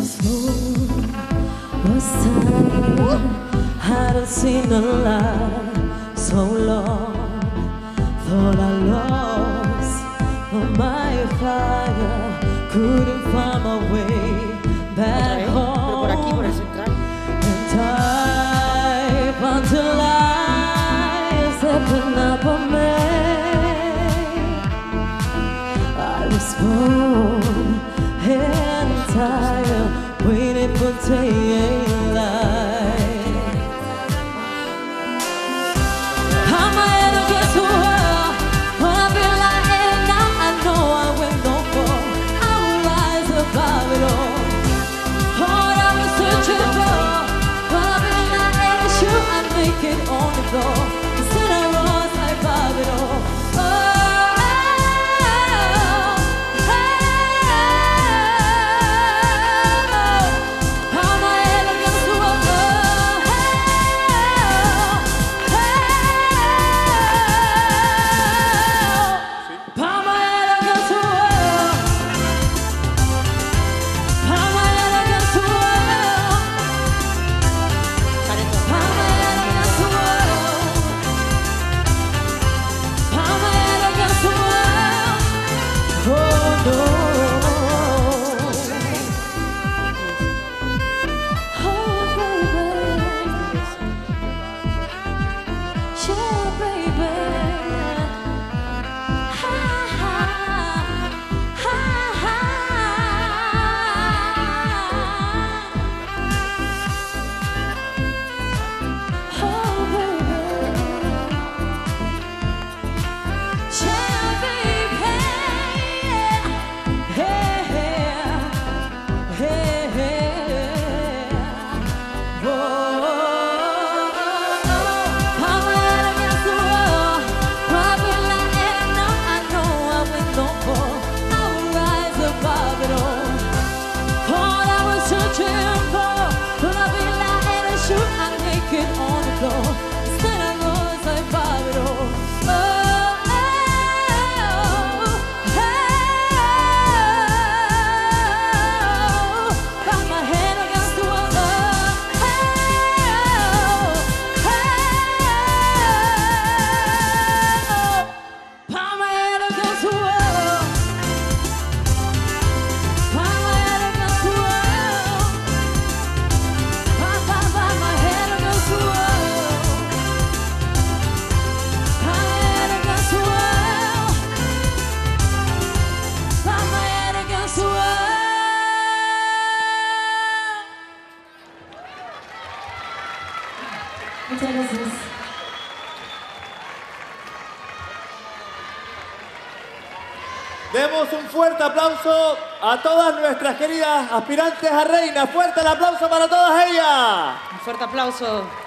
this moon was tired. Hadn't seen the light so long. Thought I lost my fire. Couldn't find my way back home. Pero por aquí, por el central. And I found the light stepping up on me. I was born and tired, waiting for daylight. I'm ahead against the world. When I feel like it now, I know I will no fall. I will rise above it all. All I was searching for. When I feel like it, sure I make it on the floor. Instead I rise above it all. Muchas gracias. Demos un fuerte aplauso a todas nuestras queridas aspirantes a reina. Fuerte el aplauso para todas ellas. Un fuerte aplauso.